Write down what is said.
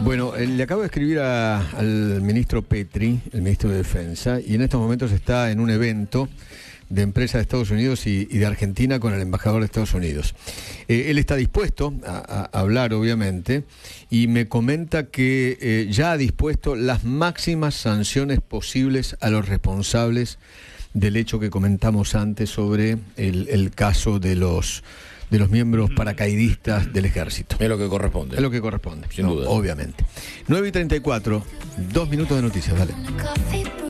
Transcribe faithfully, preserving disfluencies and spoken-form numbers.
Bueno, eh, le acabo de escribir a- al ministro Petri, el ministro de Defensa, y en estos momentos está en un evento de empresas de Estados Unidos y, y de Argentina con el embajador de Estados Unidos. Eh, él está dispuesto a, a hablar, obviamente, y me comenta que eh, ya ha dispuesto las máximas sanciones posibles a los responsables del hecho que comentamos antes sobre el, el caso de los de los miembros paracaidistas del ejército. Es lo que corresponde. Es lo que corresponde, Sin ¿no? duda. Obviamente. nueve y treinta y cuatro, dos minutos de noticias, dale.